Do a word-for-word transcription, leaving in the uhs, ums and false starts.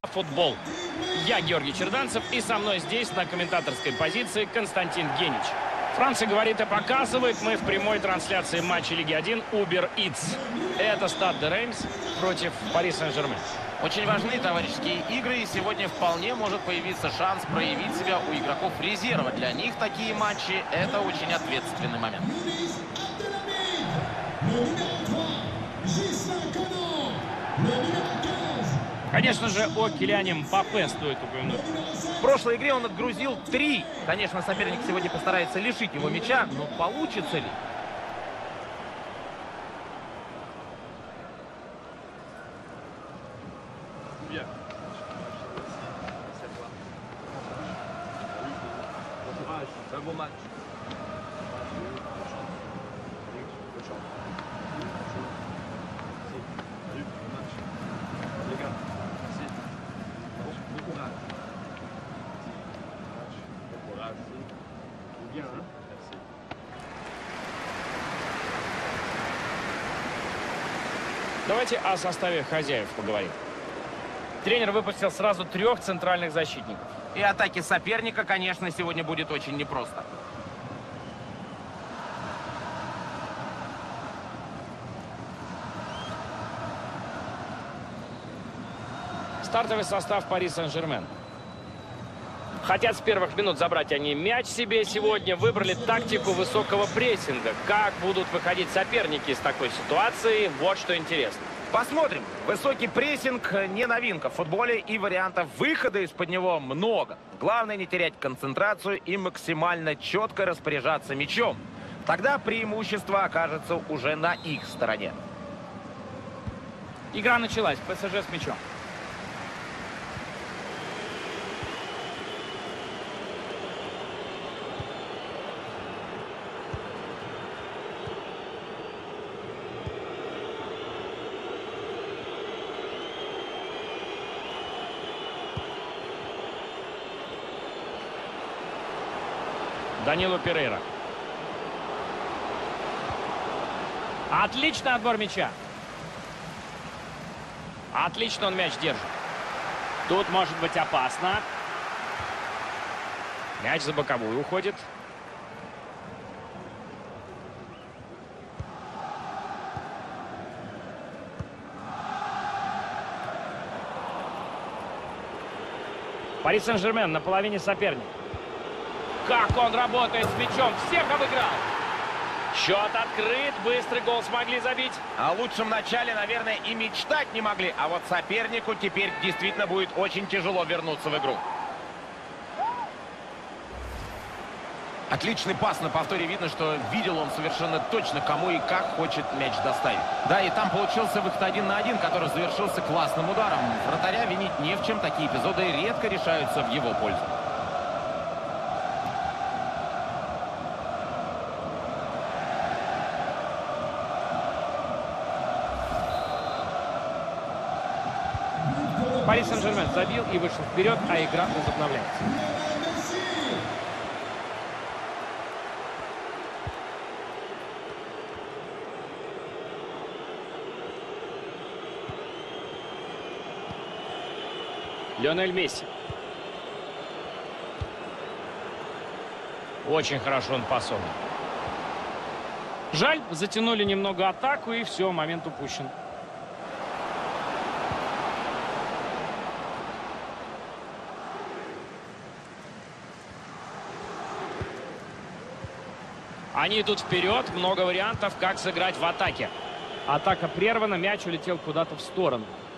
Футбол. Я Георгий Черданцев, и со мной здесь на комментаторской позиции Константин Генич. Франция говорит и показывает. Мы в прямой трансляции матча Лиги один Uber Eats. Это Стад де Реймс против Пари Сен-Жермен. Очень важны товарищеские игры, и сегодня вполне может появиться шанс проявить себя у игроков резерва. Для них такие матчи – это очень ответственный момент. Конечно же, о Килиане Мбаппе стоит упомянуть. В прошлой игре он отгрузил три. Конечно, соперник сегодня постарается лишить его мяча, но получится ли? Давайте о составе хозяев поговорим. Тренер выпустил сразу трех центральных защитников. И атаки соперника, конечно, сегодня будет очень непросто. Стартовый состав Пари Сен-Жермен. Хотят с первых минут забрать они мяч себе сегодня. Выбрали тактику высокого прессинга. Как будут выходить соперники из такой ситуации, вот что интересно. Посмотрим. Высокий прессинг не новинка в футболе, и вариантов выхода из-под него много. Главное не терять концентрацию и максимально четко распоряжаться мячом. Тогда преимущество окажется уже на их стороне. Игра началась. ПСЖ с мячом. Данило Перейра. Отличный отбор мяча. Отлично он мяч держит. Тут может быть опасно. Мяч за боковую уходит. Пари Сен-Жермен на половине соперника. Как он работает с мячом, всех обыграл. Счет открыт, быстрый гол смогли забить. О лучшем начале, наверное, и мечтать не могли. А вот сопернику теперь действительно будет очень тяжело вернуться в игру. Отличный пас на повторе. Видно, что видел он совершенно точно, кому и как хочет мяч доставить. Да, и там получился выход один на один, который завершился классным ударом. Вратаря винить не в чем. Такие эпизоды редко решаются в его пользу. Пари Сен-Жермен забил и вышел вперед, а игра возобновляется. Лионель Месси. Очень хорошо он пасовал. Жаль, затянули немного атаку, и все, момент упущен. Они идут вперед. Много вариантов, как сыграть в атаке. Атака прервана, мяч улетел куда-то в сторону.